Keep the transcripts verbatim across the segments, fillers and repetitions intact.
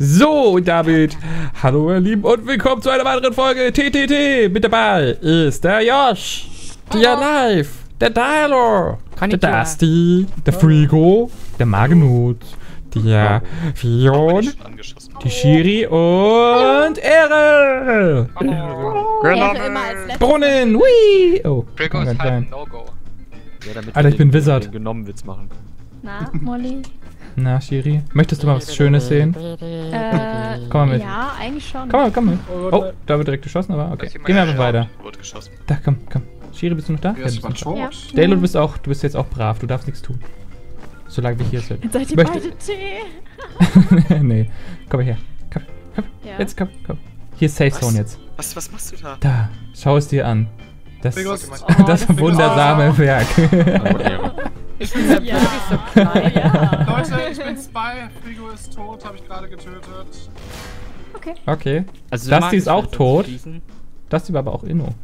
So, und damit hallo ihr Lieben und willkommen zu einer weiteren Folge T T T. Mit dabei ist der Josh, der Live, der Dialo, der Dusty, der Frigo, der Magnus, der Fion, die Shiri und Erel. Brunnen, wii! Oh, Frigo ist halt ein No-Go. Ja, damit Alter, ich bin Wizard. Den genommen Witz machen. Na, Molly? Na, Shiri, möchtest du mal was Schönes sehen? Äh, Komm mal mit. ja, eigentlich schon. Komm mal, komm mit. Oh, da wird direkt geschossen, aber okay. Gehen wir einfach weiter. Wird geschossen. Da, komm, komm. Shiri, bist du noch da? Ja, ich war tot. Ja. Dale, du bist auch, du bist jetzt auch brav, du darfst nichts tun. Solange wir hier sind. Seid ihr Möchte- beide Tee? Nee. Komm mal her. Komm, komm. Ja. Jetzt komm, komm. Hier ist Safe Zone jetzt. Was, was machst du da? Da. Schau es dir an. Das, Frigos- Oh, das das- wundersame Werk. Ich bin der Ja. so klein. Ja. Leute, ich bin Spy. Frigo ist tot, habe ich gerade getötet. Okay. Okay. Also, Dusty ist auch Markus, tot. schießen? Dusty war aber auch Inno.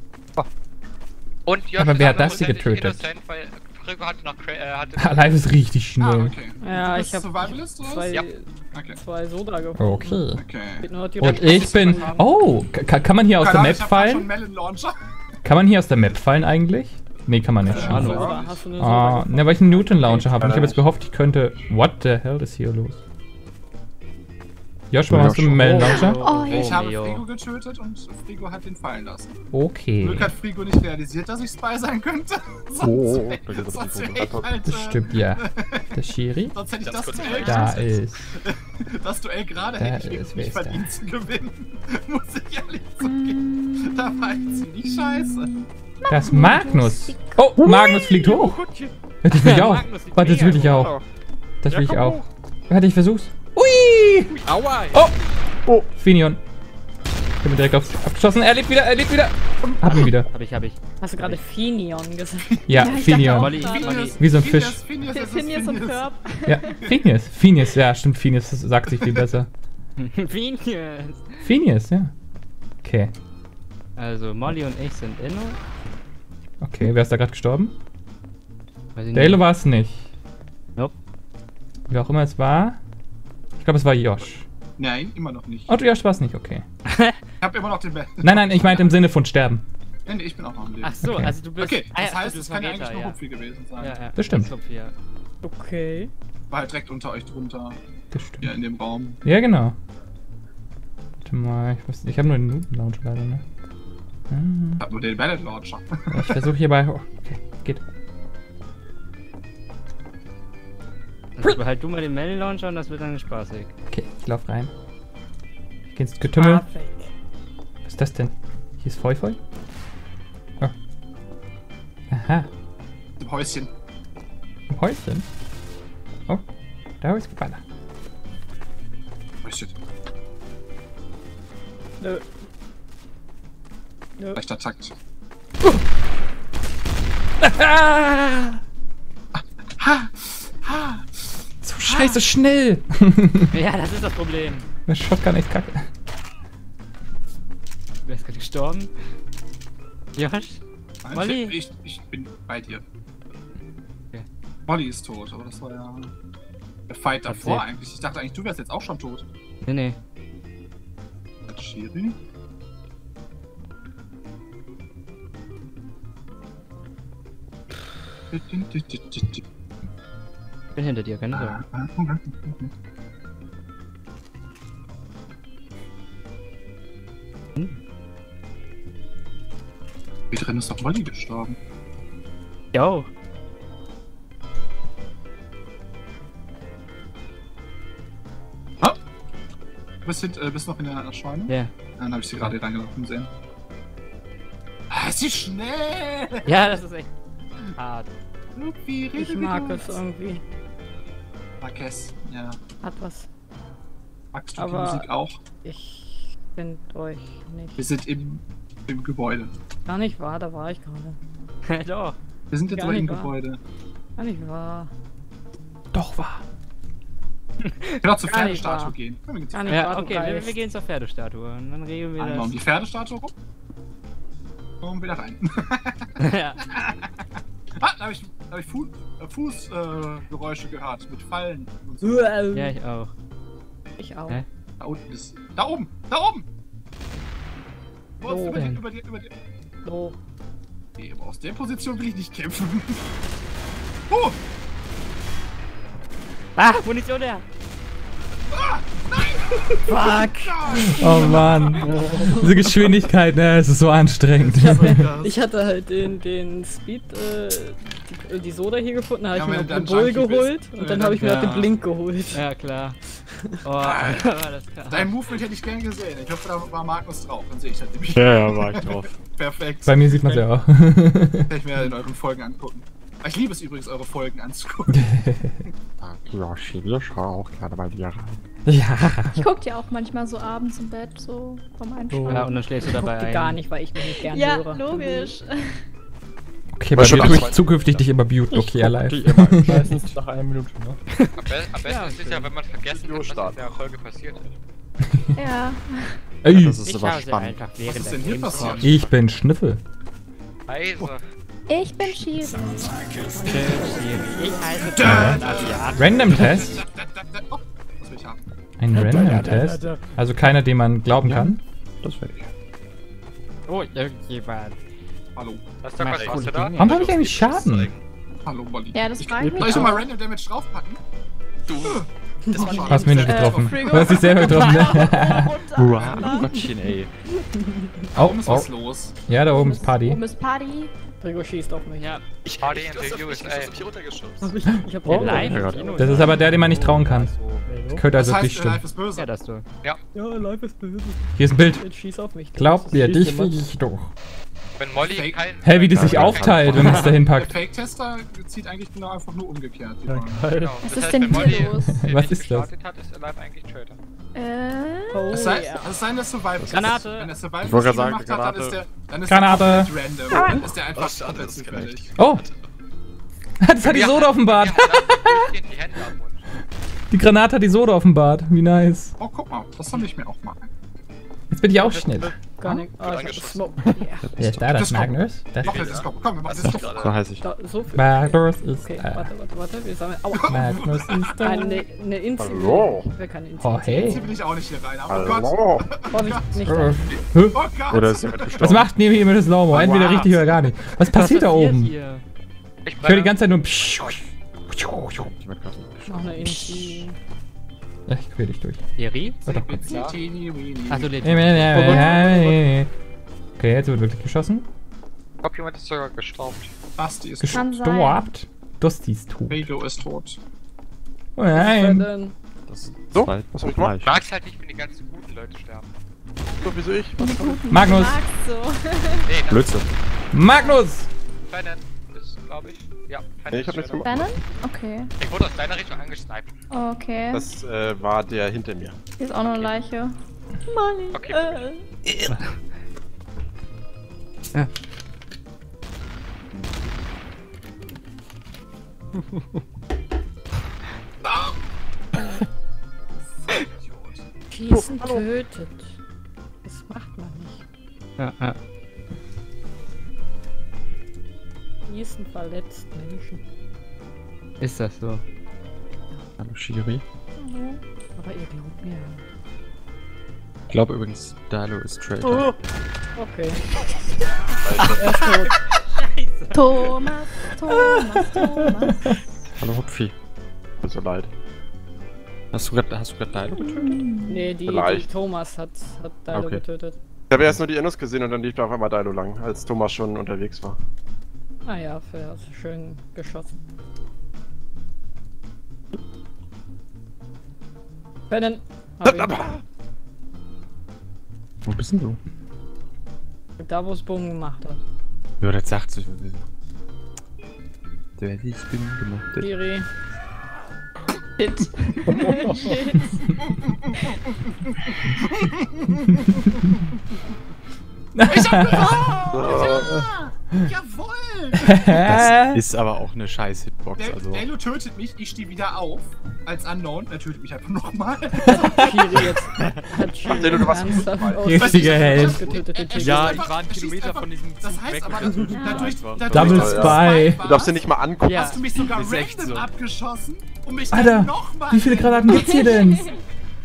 Und Josh Aber ist wer hat auch das hier hundertprozentig getötet? innocent, weil Frigo hatte noch Cra äh, hatte Live ist richtig Ah, schnell. okay. Ja, du ich bist hab Survivalist oder was? zwei, Ja. Okay. zwei Soda gefunden. Okay. Okay. Nur die Und Rest- ich bin... Oh, ka- kann man hier aus der Keine Ahnung, Map ich hab grad schon fallen? Melon Launcher. Kann man hier aus der Map fallen eigentlich? Nee, kann man nicht. Keine Ahnung. Soda. Hast du eine Soda Ah, gefunden? ne, weil ich einen Newton Launcher habe und ich habe jetzt gehofft, ich könnte... What the hell ist hier los? Josh, warum hast du einen Melon Launcher? Oh, ja. Ich habe Leo. Frigo getötet und Frigo hat ihn fallen lassen. Okay. Glück hat Frigo nicht realisiert, dass ich Spy sein könnte. Oh, Sonst, oh, oh. sonst wäre ich halt, Das äh, stimmt, ja. Der Shiri? Sonst hätte ich Ganz das kurz Duell, Da gerade- ist. das Duell gerade Da hätte ich ist, wirklich wer nicht ist da? verdient zu gewinnen. Muss ich ehrlich zugeben. Da war ich ziemlich scheiße. Das ist Magnus. Oh, Magnus fliegt hoch. Das will ich auch. Warte, das will ich auch. Das will ich auch. Warte, ich versuch's. Ui! Aua! Oh! Oh, Finion. Ich hab ihn direkt auf, abgeschossen. Er lebt wieder, er lebt wieder. Hab ihn wieder. Hab ich, hab ich. Hast du gerade Finion gesagt? Ja, Ja, ich Finion. Molly, dachte auch Molly. Wie so ein Fisch. Phineas, Phineas, es ist Phineas und Phineas. Ferb. Ja, Phineas. Phineas, ja, stimmt, Phineas. Das sagt sich viel besser. Phineas. Phineas, ja. Okay. Also, Molly und ich sind Inno. Okay, wer ist da gerade gestorben? Weiß ich Dale nicht. war es nicht. Nope. Wer auch immer es war. Ich glaube, es war Josh. Nein, immer noch nicht. Oh, du Josh war es nicht, okay. Ich hab immer noch den Bell. Nein, nein, ich meinte im Sinne von sterben. Nee, nee, ich bin auch noch am Leben. Ach so, Okay. also du bist. Okay, Ah, das ja, heißt, du es bist kann ja Vegeta, eigentlich nur ja. Hupfi gewesen sein. Ja, ja. Das stimmt. Hupfi, ja. Okay. War halt direkt unter euch drunter. Das Hier stimmt. in dem Raum. Ja, genau. Warte mal, ich, weiß- ich habe nur den Newton Launcher leider, ne? Ich Ah, hab nur den Ballot Launcher. ich versuche hierbei. Oh, okay, geht. Also behalt du mal den Melon Launcher und das wird dann spaßig. Okay, ich lauf rein. Ich geh ins Getümmel. Ah, weg. Was ist das denn? Hier ist Feu Feu? Oh. Aha, Im Häuschen. ein Häuschen. Oh, da ist geballert. Oh shit. Nö. Nö. Leichter Takt. So scheiße schnell! Ja, das ist das Problem. Der Shotgun echt kacke. Wer ist gerade gestorben? Josh? Nein, Molly? Ich, ich bin bei dir. Okay. Molly ist tot, aber das war ja der Fight Hat davor sie- eigentlich. Ich dachte eigentlich, du wärst jetzt auch schon tot. Nee, nee. Hat Shiri? Ich bin hinter dir, keine Sorge. Wie drin ist doch Molly gestorben? Jo. Ah! Du bist, hint, äh, bist noch in der Scheune? Ja. Dann habe ich sie gerade reingelaufen sehen. Ah, ist sie schnell! Ja, das ist echt hart. Lupi, rede Ich mit mag uns. es irgendwie. Marques, ja. Hat was. Magst du Aber- die Musik auch? Ich finde euch Wir nicht. sind im, im Gebäude. Gar nicht wahr, da war ich gerade. Doch. Wir sind jetzt Gar aber im nicht wahr. Gebäude. Gar nicht wahr. Doch wahr. Ich will auch zur Gar nicht Pferdestatue wahr. gehen. Komm, wir gehen zur Gar nicht wahr, Ja, du okay, wir, Geist. wir gehen zur Pferdestatue und dann regeln wir Einmal um die das. Pferdestatue rum. Und wieder rein. Ja. Ah, da habe ich, da hab ich Fu äh, Fußgeräusche äh, Geräusche gehört. Mit Fallen und so. Ja, ich auch. Ich auch. Hä? Da unten ist. Da oben! Da oben! Wo ist Wo über dir, denn? über dir, über dir. So. Nee, aber aus der Position will ich nicht kämpfen. Oh! Ah, Munition her! Fuck! Oh Mann. Diese Geschwindigkeit, ne, es ist so anstrengend. Ich hatte halt den, den Speed, äh, die, die Soda hier gefunden, da habe Ja, ich mir wenn noch du den dann Bull Junkie geholt bist. und Wenn dann du habe ich mir dann- halt den Blink geholt. Ja, klar. Oh, war das klar. Dein Movement hätte ich gern gesehen. Ich hoffe, da war Magnus drauf. Dann sehe ich das nämlich. Ja, ja, war ich drauf. Perfekt. Bei mir sieht man es ja auch. Kann ich mir in euren Folgen angucken. Ich liebe es übrigens, eure Folgen anzugucken. Ja, wir schauen auch gerade bei dir rein. Ja. Ich guck dir auch manchmal so abends im Bett, so vom Einschlafen. Ja, und dann schläfst du dabei Guckte ein. gar nicht, weil ich mich nicht gerne Ja, höre. logisch. Okay, aber schon tue ich ganz- zukünftig dich immer muten, okay, alive. Die immer meistens nach einer Minute, ne? Am, be am besten Ja, ist es ja, wenn man vergessen hat, was in der Folge passiert ist. Ja. Ey, Das ist Ich aber habe sie spannend. einfach Was während ist der denn hier Gamescom. passiert? ich bin Schniffel. Also, Ich bin Shiri. Ich heiße Random Test? Da, da, da. Oh, was will ich haben? Ein Random Test? Also keiner, den man glauben kann? Das werde ich. Oh, irgendjemand. Hallo. hast du was, Mach was du coole da? Dinge. Warum habe ich eigentlich Schaden? Hallo, Molly. Ja, das frage ich Soll mich ich schon mal auch. Random Damage draufpacken? Das war Du hast mich nicht Äh, getroffen. Frigo. Du hast dich selber getroffen. Wow, Gottchen, ey. Oh, Warum ist oh. was los? Ja, da oben ist Party. Oben ist Party. Rigo schießt auf mich. Ja, Party in the U S A. Hab ich ich hab der oh, live ja, im Gott. Kino. Das ist aber der, den man nicht trauen kann. Könnte also Das nicht heißt, äh, stimmen. Life ist böse. Ja, das du. Ja, live ist böse. Hier ist ein Bild. Jetzt schieß auf mich. Glaub mir, dich will ich doch. Wenn Molly Fake. kein... Hä, wie die sich Ja, aufteilt, wenn man es dahin Der packt. Fake-Tester zieht eigentlich genau einfach nur umgekehrt. die Bahn. Genau. Was Das ist heißt, denn wenn hier Molly los? den Was nicht ist das? gestartet hat, ist Alive eigentlich Traitor. Äh. Oh, Das heißt, ja. das sein, dass Survival Granate. Wenn der Survival Ich wollte das gerade gemacht sagen, hat, dann ist der, dann ist Granate. der komplett random. Dann ist der einfach komplett zufällig. Oh! Das hat die Soda auf dem Bart. Ja, dann durchgehend die Hände am Mund. Die Granate hat die Soda auf dem Bart. Wie nice. Oh, guck mal, das soll ich mir auch machen. Jetzt bin ich auch schnell. Gar nicht. Ah, ich hab Smoke. Wer ist da, das Magnus? Das Mach jetzt das Komm, komm, wir machen das Komm. So heiß ich. Da, so viel. Magnus ist Okay, da. warte, warte, warte. Wir sammeln. Aua. Magnus ist da. Eine, eine Inzi. Hallo. Wer kann Inzi? Oh, hey. Jetzt will ich auch nicht hier rein. Aber oh Gott. Hallo. Vorsicht, nicht Äh, da. hä? Oh Gott. Oder ist jemand Was gestorben? macht neben ihm das Slow-Mo? Entweder Wow. richtig oder gar nicht. Was passiert da oben? Hier? Ich Ich höre die brenne. ganze Zeit nur. Psch. Jemand gerade Noch eine Inzi. Ja, ich quäl dich durch. Siri? Warte. Teeny weeny. Achso, legit. Okay, jetzt wird wirklich geschossen. Ich glaub, jemand ist sogar gestaubt. Basti ist Kann tot. sein. Gestorbt. Dusty ist tot. Pedro ist tot. Oh nein. Dann Das So, zwei- was hab ich gemacht? Ich mag's halt nicht, wenn die ganzen guten Leute sterben. So, wieso ich? Was hab ich? Magnus. Magst so. Nee, das Blödsinn. Magnus! Fanon ist, glaube ich. Ja, Fanon Nee, ist ich hab nichts Traitor. gemacht. Bannon? Okay. Ich wurde aus deiner Richtung angesniped. Okay. Das äh, war der hinter mir. Hier ist auch noch eine Leiche. Molly. Okay. Äh. Schießen tötet. Das macht man nicht. Ja, ja. Schießen verletzt Menschen. Ist das so? Hallo Shiri. Aber ihr glaubt mir. Ich glaube übrigens, Dilo ist Traitor. Oh. Okay. Scheiße. Er ist tot. Thomas, Thomas, Thomas. Hallo Hupfi. Tut so leid. Hast du gerade hast du gerade Dilo getötet? Nee, die, die Vielleicht. Thomas hat, hat Dilo Okay. getötet. Ich habe erst nur die Innos gesehen und dann lief da auf einmal Dilo lang, als Thomas schon unterwegs war. Ah ja, fair. Schön geschossen. Bennen! Hab ihn. Wo bist denn du? Da, wo es Bogen gemacht hat. Ja, das sagt sich. Der hätte ich bin gemacht. Kiri. Shit. Shit. Jawohl! Das ist aber auch eine scheiß Hitbox, Der, also. Delo tötet mich, ich stehe wieder auf. Als Unknown, er tötet mich einfach nochmal. Kiri jetzt. Hat Kiri Delo, du warst ernsthaft gut, aus- Richtiger Held. getötet, den Kiri. Ja, Er ich schießt war einen er schießt Kilometer einfach- von diesem Das Zug heißt weg aber, und dadurch, dann- dadurch, einfach. dadurch Double dass du Spy. zwei Du darfst dir warst, nicht mal angucken. Ja. hast du mich sogar Ist echt random so. abgeschossen und mich Alter, dann nochmal. wie viele Granaten gibt's hier denn?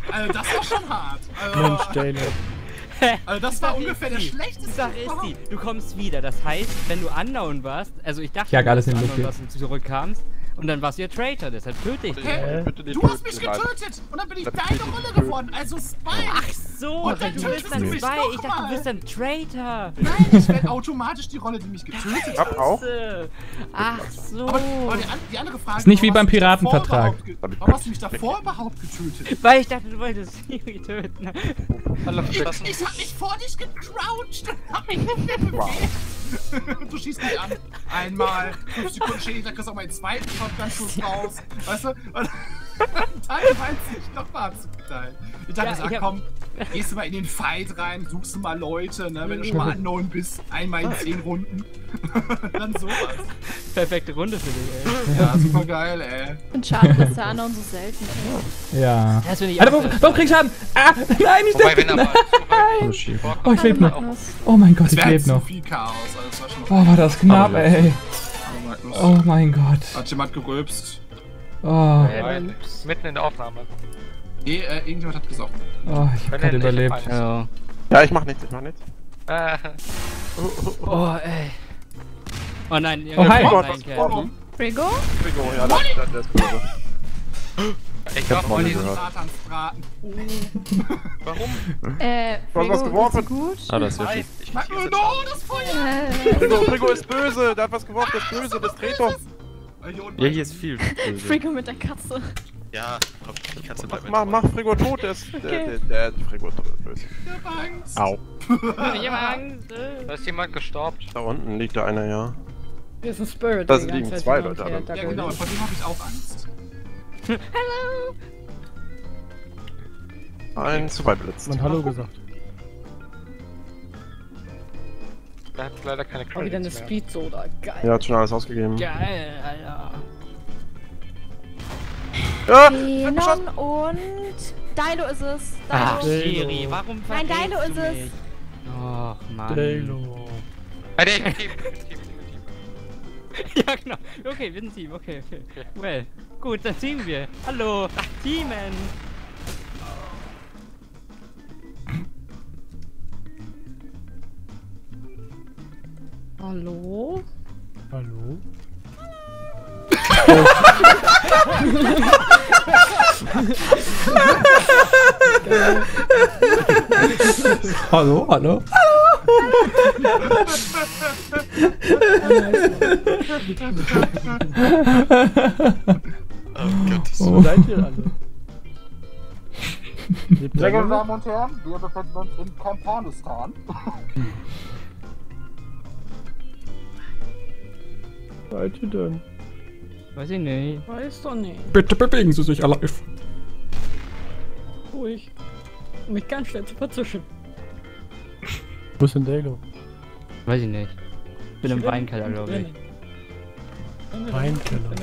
Also das war schon hart. Also, Mensch, Dalo. also das war ungefähr der schlechteste. Die Sache ist die, du kommst wieder. Das heißt, wenn du unknown warst, also ich dachte, Ich jag alles du in warst die unknown, Luft dass du zurückkamst und dann warst du ja Traitor, deshalb töte ich dich. Hä? Bitte nicht Du hast mich töten, nein. getötet und dann bin ich Dann deine bin ich Rolle getötet. geworden, also Spy. Ach so, Und dann du tötest bist dann du mich zwei. noch Ich dachte, mal. du bist dann Traitor. Nein, ich werde automatisch die Rolle, die mich getötet Ich hat. hab auch. Ach so. Aber, aber die, an- die andere Frage Ist nicht wie warum beim hast du mich davor Piratenvertrag. überhaupt ge- Warum hast du mich davor überhaupt getötet? Weil ich dachte, du wolltest Siri töten. Hallo, Ich das hab mich vor dich gecrouched und hab mich nicht mehr bewegt. Wow. Du schießt mich an. Einmal, fünf Sekunden später kriegst du auch meinen zweiten Shotgun-Schuss raus. Weißt du? Und Teil weiß ich noch mal zu Teil. Ich dachte, Ja, sag, ich hab- komm, gehst du mal in den Fight rein, suchst du mal Leute, ne? Wenn du schon mal unknown bist, einmal in zehn Runden. Dann sowas. Perfekte Runde für dich, ey. Ja, super geil, ey. Und schade, dass der Anon so selten ist. Ja. Das finde ich Alter, auch warum, sehr warum krieg ich Schaden? Ah, nein, ich Wobei, wenn sterbe. er mal Nein. zu weit vorkommt, Oh, ich lebe noch. Magnus. Oh mein Gott, Es ich wäre halt lebe zu noch. viel Chaos, also das war schon Oh, war das knapp, Aber ey. Oh, Magnus. Oh mein Gott. Hat jemand gerülpst? Oh, Nein, mitten in der Aufnahme. Nee, äh, irgendjemand hat gesoffen. oh ich hab gerade überlebt. Ja. Ja, ich mach nichts, ich mach nichts. Äh, Oh, ey. Oh nein, Oh, hi. nein, Gott, nein, was Kerl. warum? Frigo? Frigo, ja, das, das, das ist böse. ich hab glaube, mal Oh, Olli, diesen gehört. Satansbraten. warum? Äh, Du hast was Frigo, geworfen. ist gut? Ah, das ist ja Nein, gut. ich Magnus, schieße no, das Feuer! Äh, Frigo, Frigo ist böse, der hat was geworfen, der ist böse, der ist Traitor. Äh, hier unten Ja, war- hier ist viel. böse. Frigo mit der Katze. Ja, komm, die Katze Mach, bleibt mach, mach Frigo tot, der ist, der, der, der, der Frigo ist böse. Ich hab Angst. Au. Ich hab Angst. äh. Da ist jemand gestorben. Da unten liegt da einer, ja. Hier ist ein Spirit. Da die ganze liegen Zeit zwei hin und Leute, her aber- Ja, dackelt. genau, vor dem hab ich auch Angst. Ein zu weit blitzt. Man Hallo gesagt. Der hat leider keine Oh, wieder eine Credits mehr. Speed Soda. Geil. Er hat schon alles ausgegeben. Geil, Alter. Ja! Xenon und... Dilo ist es. Dilo. Ach, Dalo. Siri, warum Nein, verrätst Dilo du ist es. mich? Och, Mann. Dalo. Ah, nee, Team, Team, Team, Team. Ja, genau. Okay, wir sind ein Team. Okay, okay. Well, gut, dann teamen wir. Hallo, Teamen. Hallo? Hallo? Hallo, hallo. Wo seid ihr alle? Lebt Sehr ihr geehrte alle? Damen und Herren, wir befinden uns in Kampanistan. Wo seid ihr denn? Weiß ich nicht. Weiß doch nicht. Bitte bewegen Sie sich live. Ruhig. Um mich ganz schnell zu verzischen. Wo ist denn Dalo? Weiß ich nicht. Ich bin im Weinkeller, glaube ich. Weinkeller.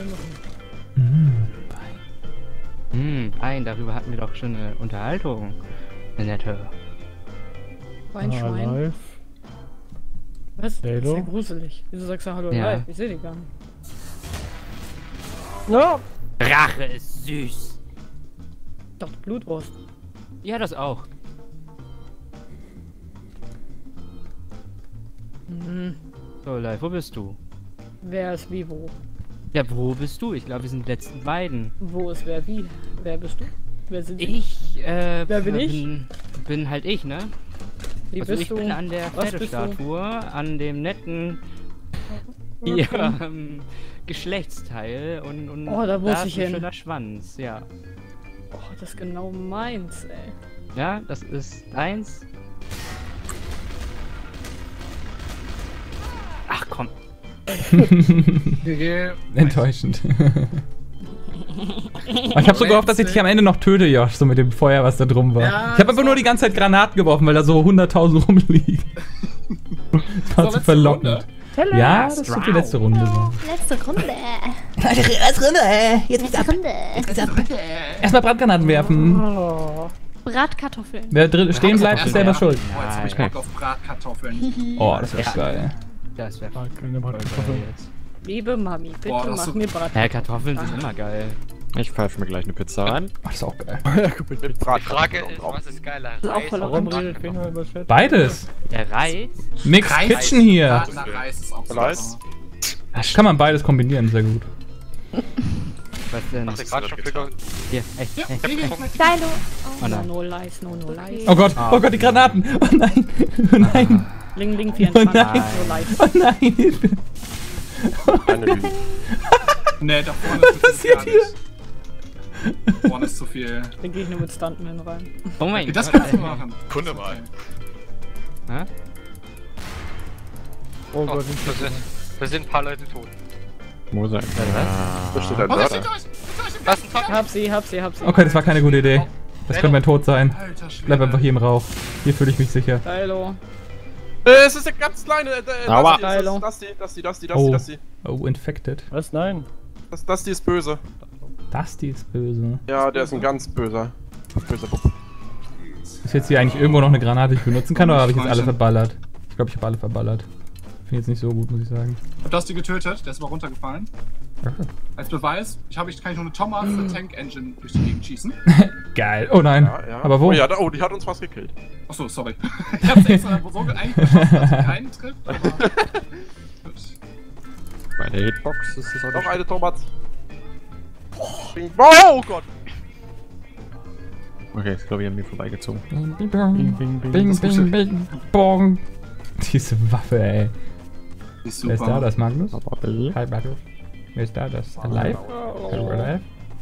Hm, Wein, darüber hatten wir doch schon eine Unterhaltung. Eine nette. Weinschwein. Ah, live. Was? Das ist Halo? ja gruselig. Wieso sagst du Hallo Ja. live? Ich seh dich gar nicht. Ja, Rache ist süß. doch Blutwurst. Ja, das auch. Mhm. So, live, wo bist du? Wer ist wie wo? Ja, wo bist du? Ich glaube, wir sind die letzten beiden. Wo ist wer wie? Wer bist du? Wer sind Sie? Ich, äh, Wer bin ich? bin, bin halt ich, ne? Wie Also bist ich du? bin an der Was bist du? Pferdestatue, an dem netten Okay. ja, ähm, Geschlechtsteil und, und Oh, da muss ist ich ein hin. schöner Schwanz, ja. Oh, das ist genau meins, ey. Ja, das ist eins. Ach komm. Enttäuschend. Aber ich hab so gehofft, dass ich dich am Ende noch töte, Josh, so mit dem Feuer, was da drum war. Ja, ich hab das einfach nur die ganze Zeit Granaten geworfen, weil da so hunderttausend rumliegen. Das war So, zu letzte verlockend. Runde. Ja, das wird die letzte Runde sein. Letzte Runde. Letzte Runde, jetzt geht's ab. Letzte Runde. Erstmal Brandgranaten werfen. Oh. Bratkartoffeln. Wer drin stehen bleibt, ist selber schuld. Oh, jetzt hab ich Bock auf Bratkartoffeln. Oh, das wäre Ja. geil. Das wäre Ah, keine voll Bratkartoffeln. geil jetzt. Liebe Mami, bitte Boah, das mach so- mir Brat. Ja, Kartoffeln sind immer geil. Ich pfeife mir gleich eine Pizza rein. Ach, das ist auch geil. Mit Die Brat Frage ist, was ist geiler? ist auch Reis voll oder Warum Brat? redet keiner über Chat? Beides. Der Reiz? Mixed Reis. Kitchen hier. Ja, na, Reis ist auch so. Reis? Das kann man beides kombinieren, sehr gut. Was denn? Hast du gerade schon für Hier, ey, Ja, ey. nee, nee, nee. Dilo. Oh No, nein. no lies, no, no lies. Oh Gott, oh Gott, die Granaten. Oh nein, oh nein, Ling, Ling, oh vierundzwanzig, nein, no lies. oh nein. Keine Lüge. Nee, da vorne Was ist passiert gar hier? nicht. Vorne ist zu viel. Dann gehe ich nur mit Stuntman rein. Oh mein Okay, Gott. das kannst du ey. machen. Kunde mal. Hä? Oh Oh, Gott, da sind, da sind ein paar Leute tot. Muss sein. Da steht ein Oh, da Mörder. steht euch! Da steht euch! Was ein Fuck? Hab sie, hab sie, hab sie. Okay, das war keine gute Idee. Das könnte mein Tod sein. Alter Schwede. Bleib einfach hier im Rauch. Hier fühle ich mich sicher. Dilo. Äh, es ist eine ganz kleine. Äh, äh, Aua. das, hier, das, das, die, das, die, das, die, das, Oh. die, das, die. Oh, infected. Was? Nein. Das, das, die ist böse. Das, die ist böse. Ja, der ist ein ganz böser. Böser Bub. Ist jetzt hier eigentlich irgendwo noch eine Granate, die ich benutzen kann, oder habe ich jetzt alle verballert? Ich glaube, ich habe alle verballert. Finde jetzt nicht so gut, muss ich sagen. Du hast die getötet, der ist mal runtergefallen. Okay. Als Beweis, ich habe ich kann ich nur eine Thomas für Tank Engine durch die Gegend schießen. Geil. Oh nein. Ja, ja. Aber wo? Oh, ja, da, oh, die hat uns fast gekillt. Achso, sorry. Ich hab's extra so eigentlich geschossen, dass sie keinen trifft, aber. Gut. Bei der Hitbox ist es auch Noch nicht. eine Thomas. Bing, oh Gott! Okay, ich glaube, ich habe mir vorbeigezogen. Bing, bing, Bing, bing, bing. bing, bing, bing, bong. Diese Waffe, ey. Die ist Wer ist da? super. Das ist Magnus? Aber Billy? Hi, Magnus. Wer ist da? Das ist Alive? Hello, Alive?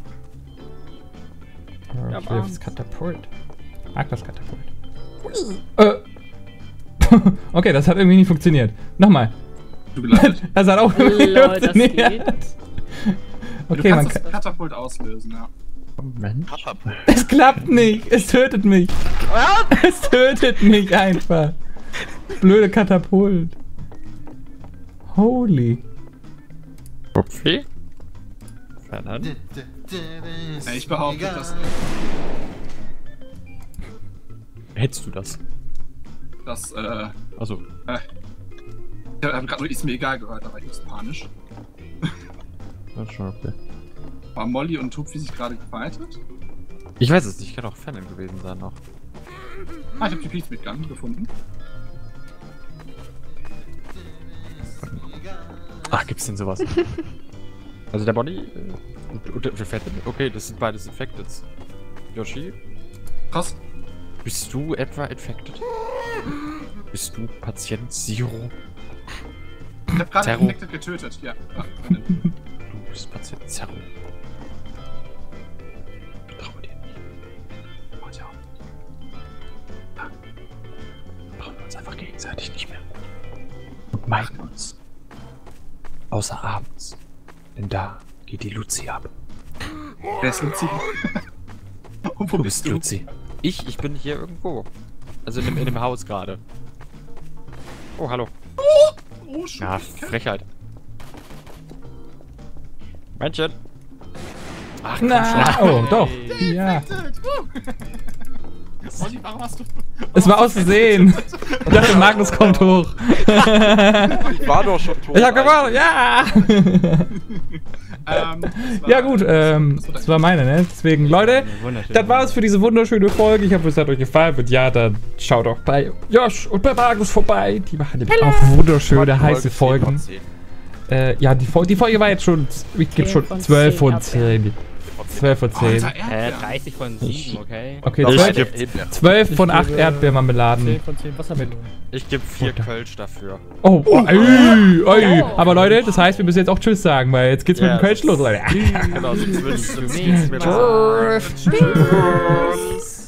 Oh, Ja, ich will aber- das Katapult. Mag das Katapult. Äh. Okay, das hat irgendwie nicht funktioniert. Nochmal. Du gelandet. Das hat auch irgendwie Lol, das funktioniert. geht. Okay, du man kannst kann. das Katapult auslösen, ja. Mensch. Es klappt nicht. Es tötet mich. Es tötet mich einfach. Blöde Katapult. Holy. Upfi. Fernand. Ja, ich behaupte, dass, Hättest du das? dass äh, Also, ich habe gerade ist mir egal gehört, aber ich muss panisch. das ist schon okay. War Molly und Tupfi sich gerade gefightet? Ich weiß es nicht, kann auch Fernand gewesen sein noch. Ah, ich habe die Peace mitgegangen gefunden. Ach, gibt's denn sowas? Also der Body äh, und, und der Infected? Okay, das sind beides Infected. Yoshi, Krass. bist du etwa Infected? Bist du Patient Zero? Ich habe gerade Zerro. Infected getötet, ja. ja. Du bist Patient Zero. Vertraue dir nicht. Oh, ja. Brauchen wir uns einfach gegenseitig nicht mehr. Und meiden uns. Außer abends. Denn da geht die Luzi ab. Wer ist Luzi? Und wo Du bist bist du? Luzi. Ich, ich bin hier irgendwo. Also in dem, in dem Haus gerade. Oh, hallo. Oh, schon. Ja, Frechheit. Männchen. Ach, komm Na, schon. oh, doch. Ja. Molly, warum hast du... Es war aus Versehen. Ich dachte, Magnus kommt hoch. Ich war doch schon tot. Ich hab gewonnen, ja! Ähm, das war- Ja gut, ähm, das war meine, ne? Deswegen, Leute, Wunderschön. das war's für diese wunderschöne Folge. Ich hoffe, es hat euch gefallen. Und ja, dann schaut auch bei Josh und bei Magnus vorbei. Die machen nämlich auch wunderschöne, heiße Folgen. Äh, ja, die, Fol die Folge war jetzt schon, ich gebe zehn schon von zwölf zehn von zehn. zwölf von zehn. Alter, Äh, Erdbeeren. dreißig von sieben, okay? Okay, Ich zwölf, geb, zwölf von Ich acht gebe Erdbeermarmeladen. zehn von zehn Wassermelonen. ich geb vier Futter. Kölsch dafür. Oh, oh, ui, ui. Aber Leute, das heißt, wir müssen jetzt auch Tschüss sagen, weil jetzt geht's mit Ja, dem Kölsch los, Leute. Genau, sonst wird's- sonst geht's mir Ciao. besser. Tschüss.